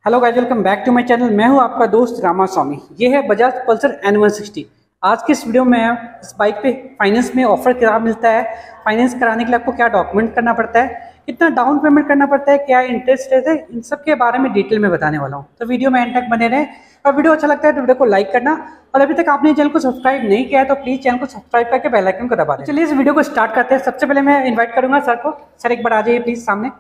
Hello guys, welcome back to my channel. मैं हूं आपका दोस्त रामा स्वामी। ये है बजाज पल्सर N160। आज के इस वीडियो में इस बाइक पे फाइनेंस में ऑफर क्या मिलता है, फाइनेंस कराने के लिए आपको क्या डॉक्यूमेंट करना पड़ता है, कितना डाउन पेमेंट करना पड़ता है, क्या इंटरेस्ट रेट है, इन सब के बारे में डिटेल में बताने वाला हूँ। तो वीडियो में एंड तक बने रहें और वीडियो अच्छा लगता है तो वीडियो को लाइक करना, और अभी तक आपने चैनल को सब्सक्राइब नहीं किया है तो प्लीज चैनल को सब्सक्राइब करके बेल आइकन को दबा दें। चलिए इस वीडियो को स्टार्ट करते हैं। सबसे पहले मैं इन्वाइट करूंगा सर को। सर एक बार आ जाइए प्लीज सामने।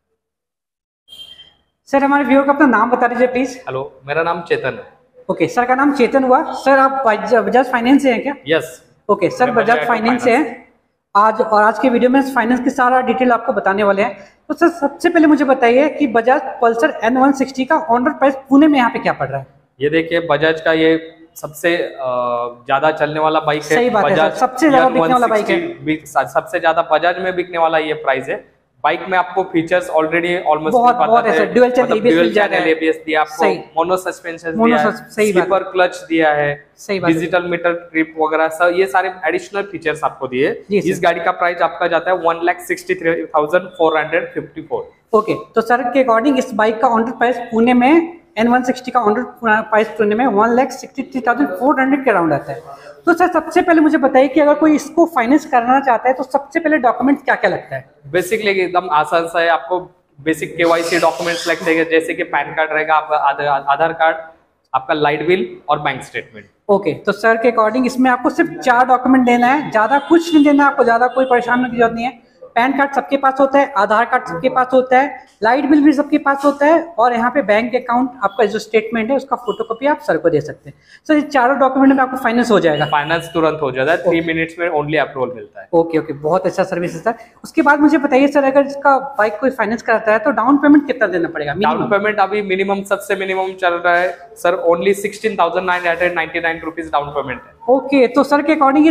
सर हमारे व्यूअर को अपना नाम बता दीजिए प्लीज। हेलो, मेरा नाम चेतन है। ओके सर, का नाम चेतन हुआ। सर आप बजाज फाइनेंस से हैं क्या? Yes. Okay sir, Bajaj finance से हैं आज के वीडियो में फाइनेंस की सारा डिटेल आपको बताने वाले हैं। तो सर सबसे पहले मुझे बताइए कि बजाज पल्सर N160 का ऑनर प्राइस पुणे में यहाँ पे क्या पड़ रहा है? ये देखिए, बजाज का ये सबसे ज्यादा चलने वाला बाइक है। सही बात है, सबसे ज्यादा बिकने वाला बाइक है। सबसे ज्यादा बजाज में बिकने वाला ये प्राइस है। बाइक में आपको फीचर्स ऑलरेडी ऑलमोस्ट बहुत है। ड्यूल चैनल एबीएस दिया आपको, मोनो सस्पेंशन दिया है, स्लीपर क्लच दिया है, डिजिटल मीटर ट्रिप वगैरह सब ये सारे एडिशनल फीचर्स आपको दिए। इस गाड़ी का प्राइस आपका जाता है 1,63,454। ओके, तो सर के अकॉर्डिंग इस बाइक का ऑनर प्राइस पुणे में N160 का ऑनर प्राइस पुणे में 1,63,400 के अराउंड आता है। तो सर सबसे पहले मुझे बताइए कि अगर कोई इसको फाइनेंस करना चाहता है तो सबसे पहले डॉक्यूमेंट क्या क्या लगता है? बेसिकली एकदम आसान सा है। आपको बेसिक केवाईसी डॉक्यूमेंट्स लगते हैं, जैसे कि पैन कार्ड रहेगा, आपका आधार कार्ड, आपका लाइट बिल और बैंक स्टेटमेंट। ओके, तो सर के अकॉर्डिंग इसमें आपको सिर्फ 4 डॉक्यूमेंट देना है, ज्यादा कुछ नहीं देना आपको, ज्यादा कोई परेशान होने की जरूरत नहीं है। पैन कार्ड सबके पास होता है, आधार कार्ड सबके पास होता है, लाइट बिल भी सबके पास होता है, और यहाँ पे बैंक अकाउंट आपका जो स्टेटमेंट है उसका फोटोकॉपी आप सर को दे सकते हैं। सर ये चारों डॉक्यूमेंट में आपको फाइनेंस हो जाएगा। फाइनेंस तुरंत हो जाता है, 3 मिनट्स में ओनली अप्रूवल मिलता है। ओके ओके, बहुत अच्छा सर्विस है सर। उसके बाद मुझे बताइए सर, अगर इसका बाइक कोई फाइनेंस कराता है तो डाउन पेमेंट कितना देना पड़ेगा? डाउन पेमेंट अभी मिनिमम सबसे मिनिमम चल रहा है sir, only 16,999 rupees down payment है। ओके, तो सर के अकॉर्डिंग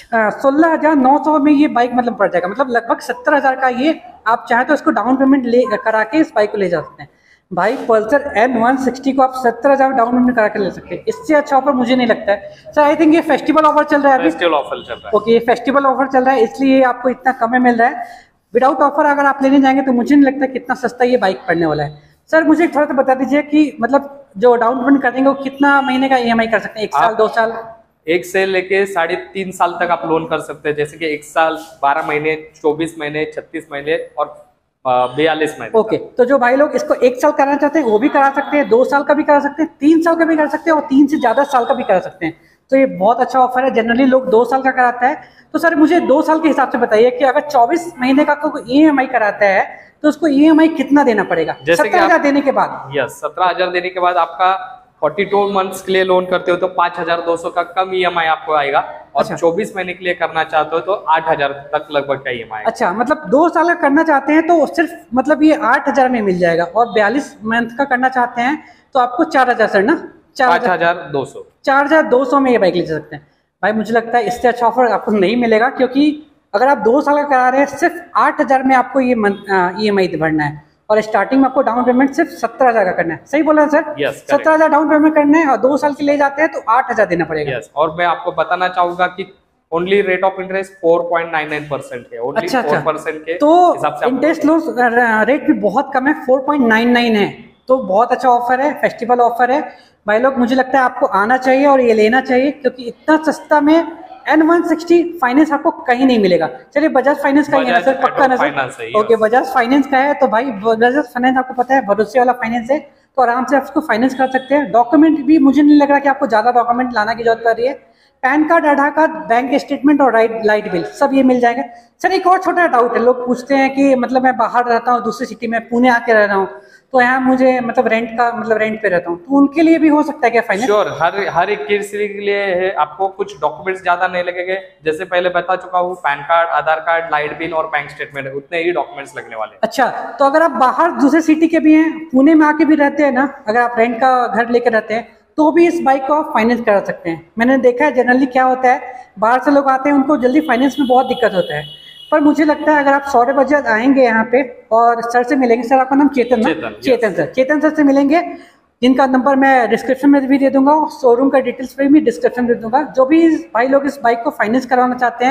16,900 में ये बाइक मतलब पड़ जाएगा, मतलब लगभग 70,000 का ये आप चाहे तो इसको डाउन पेमेंट ले करा के इस बाइक को ले जा सकते हैं। भाई पल्सर N160 को आप 70,000 डाउन पेमेंट करा के ले सकते हैं। इससे अच्छा ऑफर मुझे नहीं लगता है सर। आई थिंक ये फेस्टिवल ऑफर चल रहा है, फेस्टिवल ऑफर चल रहा है। ओके, ये फेस्टिवल ऑफर चल रहा है इसलिए आपको इतना कम में मिल रहा है। विदाउट ऑफर अगर आप लेने जाएंगे तो मुझे नहीं लगता कितना सस्ता ये बाइक पड़ने वाला है। सर मुझे थोड़ा सा बता दीजिए कि मतलब जो डाउन पेमेंट करेंगे वो कितना महीने का EMI कर सकते हैं? 1 साल 2 साल? 1 से लेके 3.5 साल तक आप लोन कर सकते हैं, जैसे कि 1 साल 12 महीने, 24 महीने, 36 महीने और 42 महीने। ओके, तो जो भाई लोग इसको 1 साल कराना चाहते हैं वो भी करा सकते हैं, 2 साल का भी करा सकते हैं, 3 साल का भी करा सकते हैं, और 3 से ज्यादा साल का भी करा सकते हैं। तो ये बहुत अच्छा ऑफर है। जनरली लोग 2 साल का कराता है। तो सर मुझे 2 साल के हिसाब से बताइए कि अगर 24 महीने का कोई EMI कराता है तो उसको EMI कितना देना पड़ेगा? 17,000 देने के बाद? यस, 17,000 देने के बाद आपका 42 मंथ्स के लिए लोन करते हो तो 5,200 का कम EMI आपको आएगा, और 24 महीने के लिए करना चाहते हो तो 8,000 तक लगभग का EMI। अच्छा, मतलब 2 साल का करना चाहते हैं तो सिर्फ मतलब ये 8,000 में मिल जाएगा, और 42 मंथ का करना चाहते हैं तो आपको 4,000 सर ना? 4,200 में ये बाइक ले सकते हैं। भाई मुझे लगता है इससे अच्छा ऑफर आपको नहीं मिलेगा, क्योंकि अगर आप 2 साल का करा रहे हैं सिर्फ 8,000 में आपको ये EMI भरना है, और स्टार्टिंग में आपको डाउन पेमेंट सिर्फ 17,000 का करना है। सही बोला सर? 17,000 डाउन पेमेंट करना है, और 2 साल के ले जाते हैं तो 8,000 देना पड़ेगा। और मैं आपको बताना चाहूंगा कि ओनली रेट ऑफ इंटरेस्ट 4.99% है। ओनली 4% के तो इंटरेस्ट रेट भी बहुत कम है, 4.99 है। तो बहुत अच्छा ऑफर है, फेस्टिवल ऑफर है भाई लोग। मुझे लगता है आपको आना चाहिए और ये लेना चाहिए, क्योंकि इतना सस्ता में N160 फाइनेंस आपको कहीं नहीं मिलेगा। चलिए बजाज फाइनेंस का ही है सर, पक्का ना सर? ओके, बजाज फाइनेंस का है तो भाई बजाज फाइनेंस आपको पता है भरोसे वाला फाइनेंस है, तो आराम से आप उसको फाइनेंस कर सकते हैं। डॉक्यूमेंट भी मुझे नहीं लग रहा कि आपको ज्यादा डॉक्यूमेंट लाना की जरूरत पड़ रही है। Pan card, Aadhaar card, bank statement और लाइट बिल सब ये मिल जाएगा। सर एक और छोटा डाउट है, लोग पूछते हैं कि मतलब मैं बाहर रहता हूँ, दूसरी सिटी में, पुणे आके रह रहा हूँ, तो यहाँ मुझे मतलब रेंट पे रहता हूँ, तो उनके लिए भी हो सकता है क्या फाइनेंस? श्योर, हर एक केस के लिए है। आपको कुछ डॉक्यूमेंट्स ज्यादा नहीं लगेंगे, जैसे पहले बता चुका हूँ, pan card, Aadhaar card, light bill और बैंक स्टेटमेंट, उतने ही डॉक्यूमेंट्स लगने वाले। अच्छा, तो अगर आप बाहर दूसरे सिटी के भी हैं, पुणे में आके भी रहते हैं ना, अगर आप रेंट का घर लेकर रहते हैं तो भी इस बाइक को आप फाइनेंस करा सकते हैं। मैंने देखा है जनरली क्या होता है, बाहर से लोग आते हैं उनको जल्दी फाइनेंस में बहुत दिक्कत होता है, पर मुझे लगता है अगर आप 100 बजे आएंगे यहाँ पे और सर से मिलेंगे, सर आपका नाम चेतन ना? चेतन सर से मिलेंगे, जिनका नंबर मैं डिस्क्रिप्शन में भी दे दूंगा, शोरूम का डिटेल्स पे भी डिस्क्रिप्शन दे दूंगा। जो भी भाई लोग इस बाइक को फाइनेंस करवाना चाहते हैं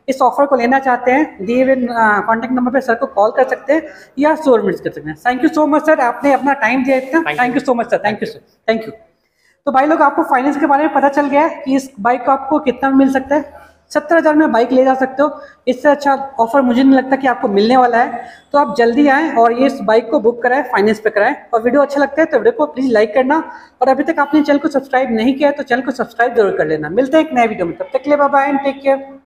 इस ऑफर को लेना चाहते हैं, दिए हुए कॉन्टैक्ट नंबर पे सर को कॉल कर सकते हैं या स्टोर विजिट कर सकते हैं। Thank you so much sir, आपने अपना टाइम दिया इतना। Thank you so much sir, thank you sir, thank you. तो भाई लोग आपको फाइनेंस के बारे में पता चल गया है कि इस बाइक को आपको कितना मिल सकता है। 70,000 में बाइक ले जा सकते हो। इससे अच्छा ऑफर मुझे नहीं लगता कि आपको मिलने वाला है। तो आप जल्दी आएँ और ये इस बाइक को बुक कराएं, फाइनेंस पे कराएं। और वीडियो अच्छा लगता है तो वीडियो को प्लीज़ लाइक करना, और अभी तक आपने चैनल को सब्सक्राइब नहीं किया है तो चैनल को सब्सक्राइब जरूर कर लेना। मिलते हैं एक नए वीडियो में, तब तक के लिए bye bye and take care.